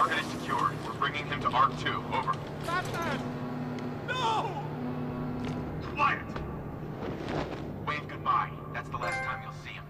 target is secured. We're bringing him to Arc 2. Over. Batman! No! Quiet! Wayne, goodbye. That's the last time you'll see him.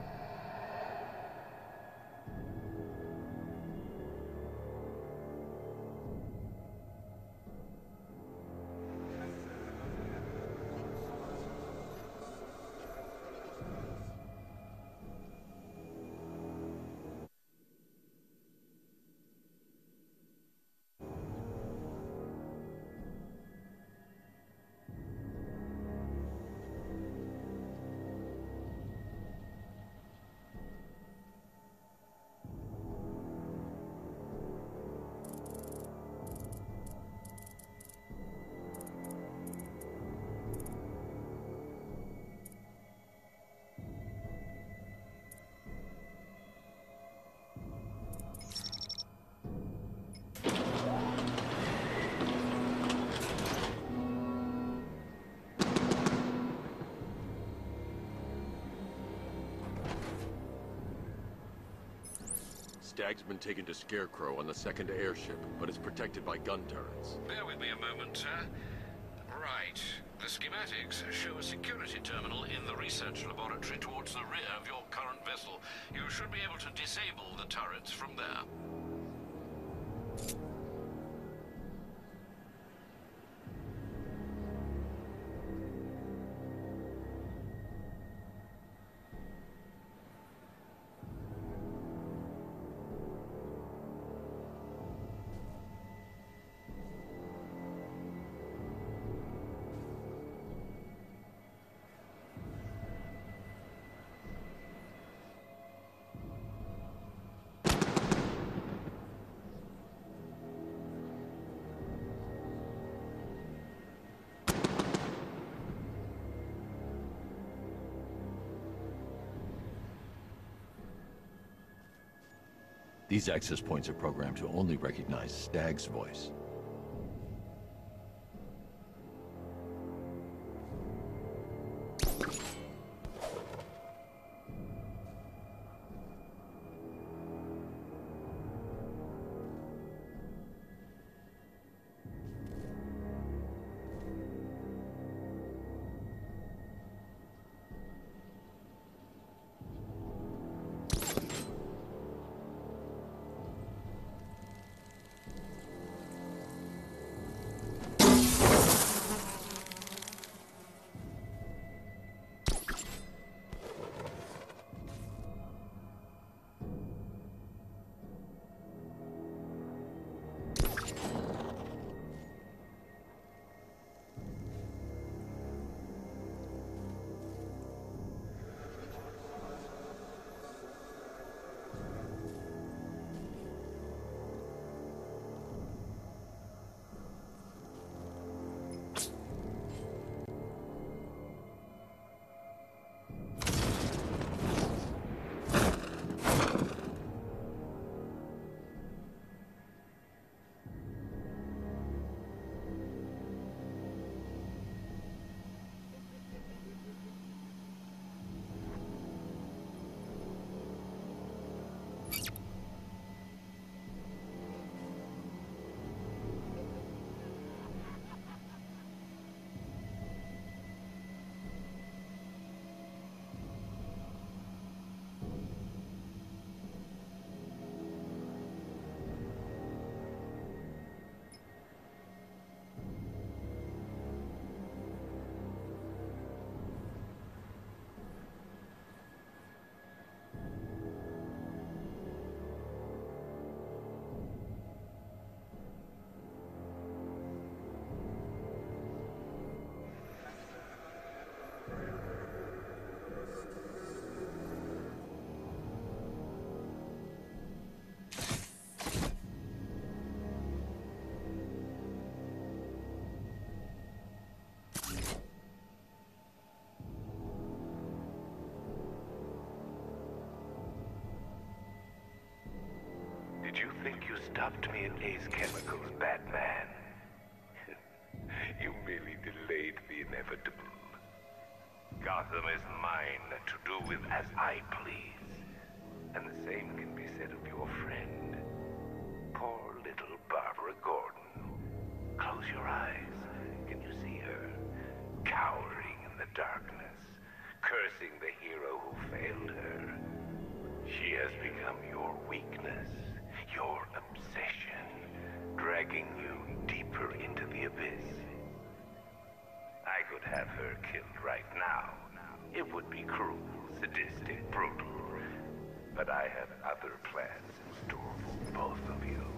Stag's been taken to Scarecrow on the second airship, but it's protected by gun turrets. Bear with me a moment, sir. Right. The schematics show a security terminal in the research laboratory towards the rear of your current vessel. You should be able to disable the turrets from there. These access points are programmed to only recognize Stag's voice. Did you think you stopped me in Ace Chemicals, Batman? You merely delayed the inevitable. Gotham is mine to do with as I please. And the same can be said of your friend. Poor has become your weakness, your obsession, dragging you deeper into the abyss. I could have her killed right now. It would be cruel, sadistic, brutal. But I have other plans in store for both of you.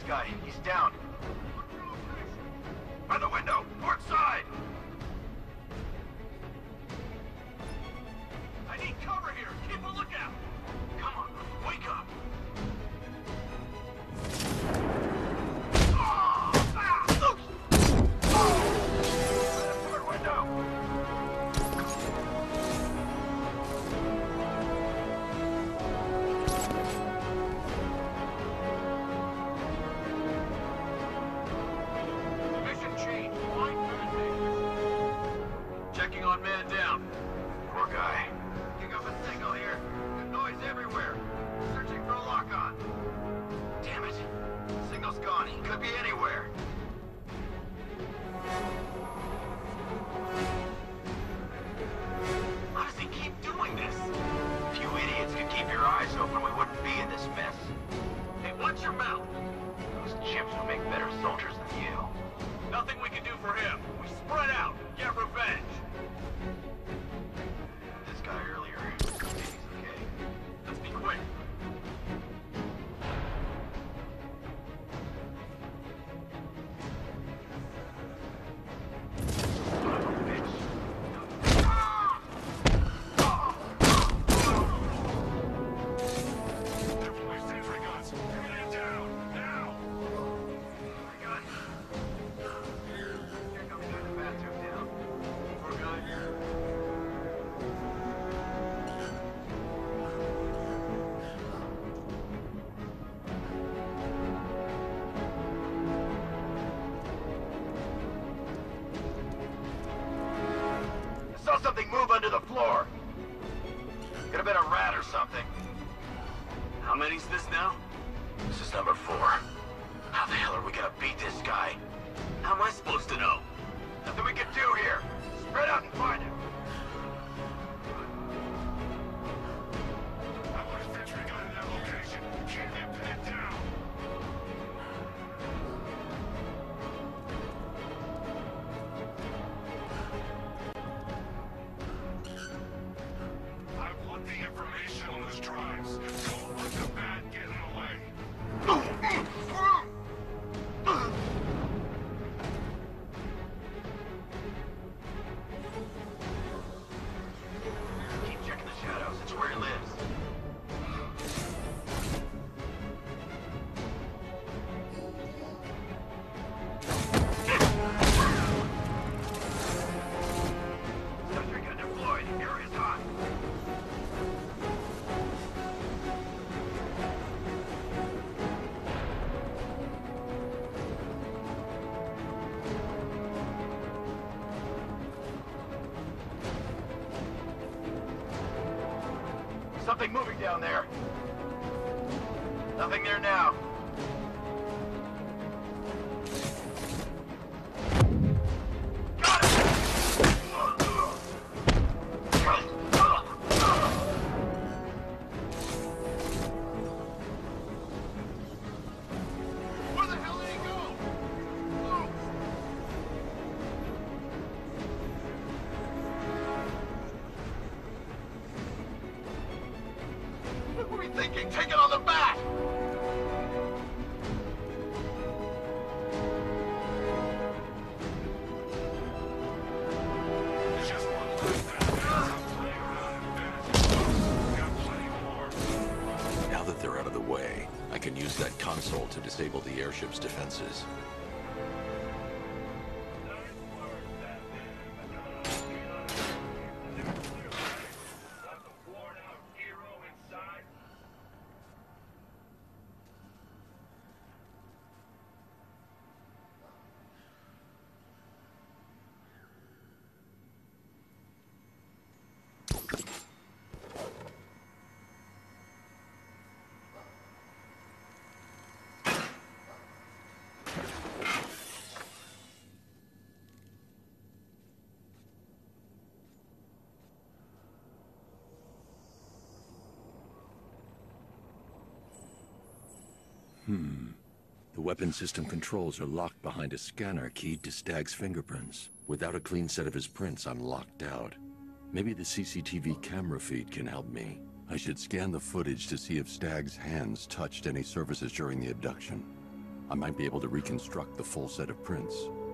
guy. He's down. By the window! Port side! I need cover here! Keep a lookout! Come on, wake up! Port window! Mission change. Find man dangerous. Checking on man down. Poor guy. Picking up a signal here. Good noise everywhere. Searching for a lock-on. Damn it. Signal's gone. He could be anywhere. How does he keep doing this? If you idiots could keep your eyes open, we wouldn't be in this mess. Hey, watch your mouth. Those chimps would make better soldiers than you. Nothing we can do for him. We spread out, get revenge. This guy earlier, maybe he's okay. Let's be quick. Son of a bitch. Deploy sentry guns. Grenade down. Now. My gun. Here comes guy in the bathroom down. Poor guy. I saw something move under the floor. Could have been a rat or something. How many's this now? This is number 4. How the hell are we gonna beat this guy? How am I supposed to know? Nothing we can do here. Spread out and find him. I want a sentry gun in that location. Keep them pinned down. I want the information on those drives. Don't let the bad get in the way. Keep checking the shadows. It's where he lives. Sentry gun deployed. Area's hot. Something moving down there. Nothing there now. Got it! Where the hell did he go? Oh. What were we thinking? Take it on the back! It's just one last time. Play around and finish. Got plenty more. Now that they're out of the way, I can use that console to disable the airship's defenses. The weapon system controls are locked behind a scanner keyed to Stagg's fingerprints. Without a clean set of his prints, I'm locked out. Maybe the CCTV camera feed can help me. I should scan the footage to see if Stagg's hands touched any surfaces during the abduction. I might be able to reconstruct the full set of prints.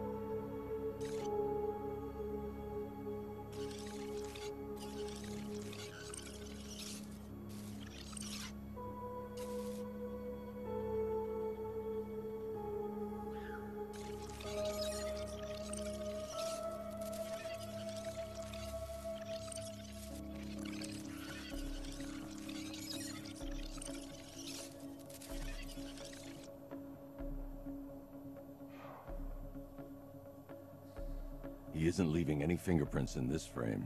He isn't leaving any fingerprints in this frame.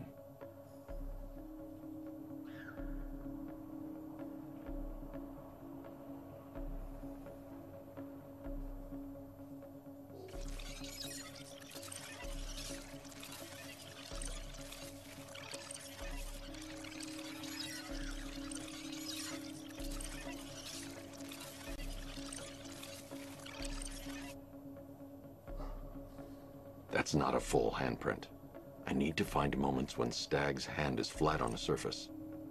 That's not a full handprint. I need to find moments when Stagg's hand is flat on a surface.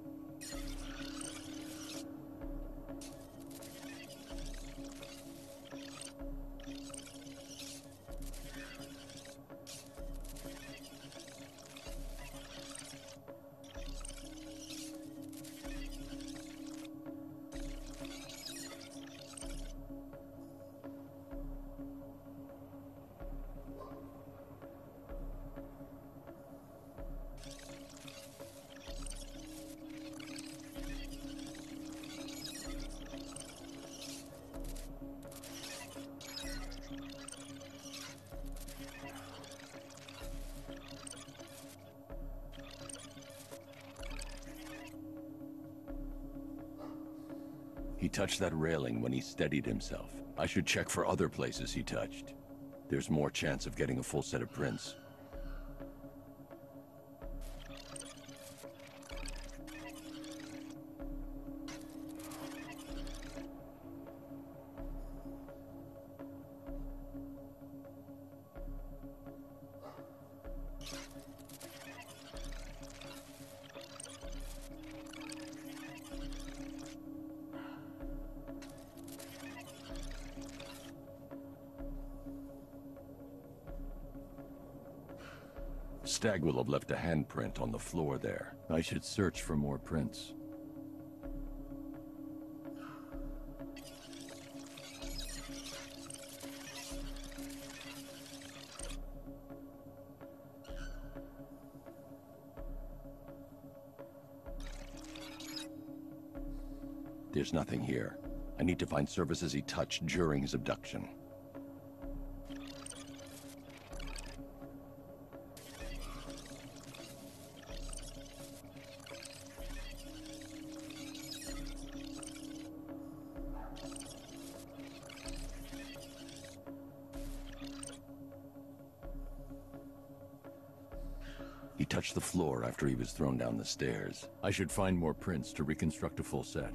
He touched that railing when he steadied himself. I should check for other places he touched. There's more chance of getting a full set of prints. Stagg will have left a handprint on the floor there. I should search for more prints. There's nothing here. I need to find surfaces he touched during his abduction. He touched the floor after he was thrown down the stairs. I should find more prints to reconstruct a full set.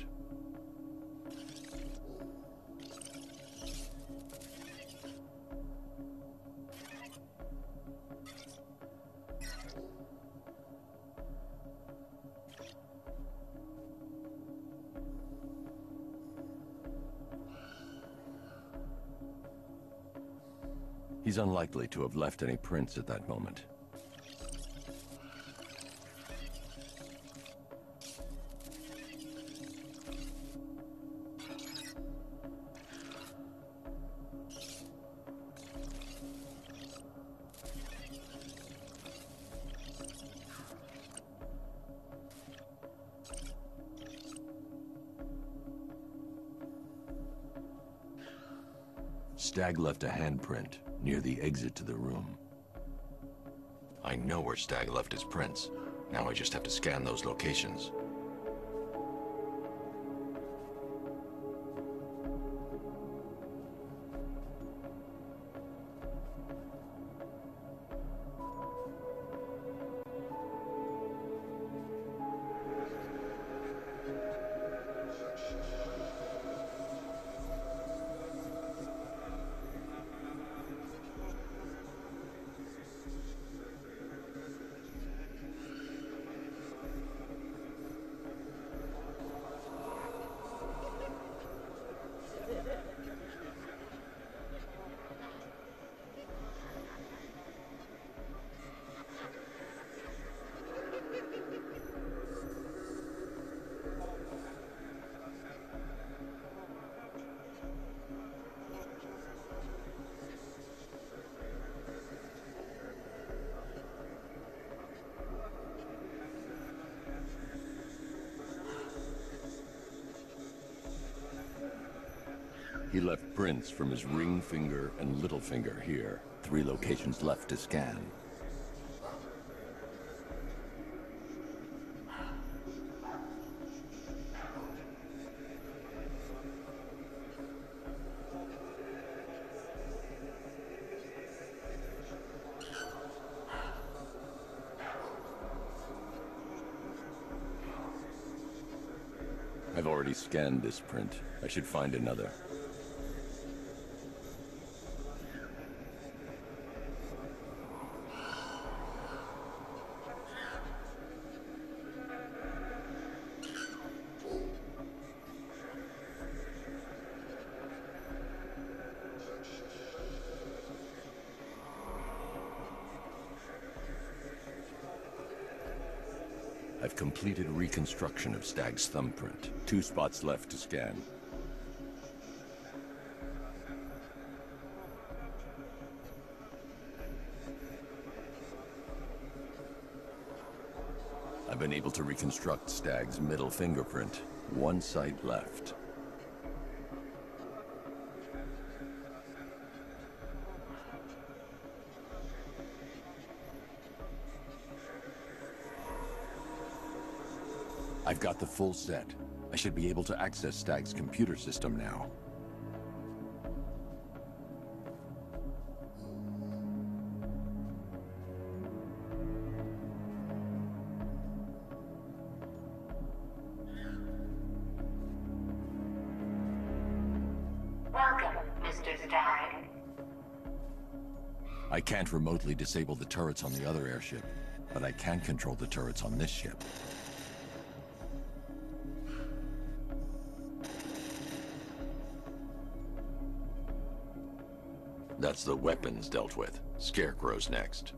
He's unlikely to have left any prints at that moment. Stagg left a handprint near the exit to the room. I know where Stagg left his prints. Now I just have to scan those locations. He left prints from his ring finger and little finger here. 3 locations left to scan. I've already scanned this print. I should find another. I've completed reconstruction of Stagg's thumbprint. 2 spots left to scan. I've been able to reconstruct Stagg's middle fingerprint. 1 site left. I've got the full set. I should be able to access Stagg's computer system now. Welcome, Mr. Stagg. I can't remotely disable the turrets on the other airship, but I can control the turrets on this ship. That's the weapons dealt with. Scarecrow's next.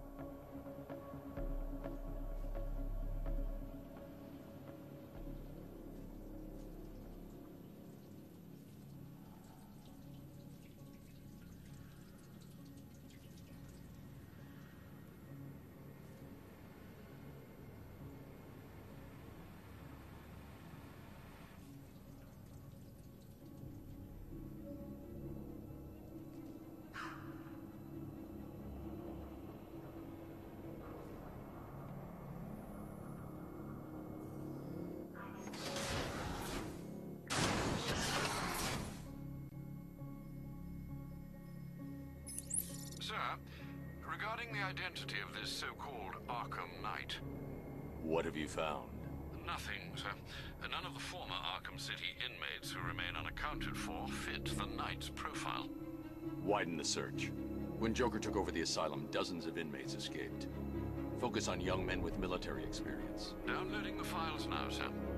Sir, regarding the identity of this so-called Arkham Knight. What have you found? Nothing, sir. None of the former Arkham City inmates who remain unaccounted for fit the Knight's profile. Widen the search. When Joker took over the asylum, dozens of inmates escaped. Focus on young men with military experience. Downloading the files now, sir.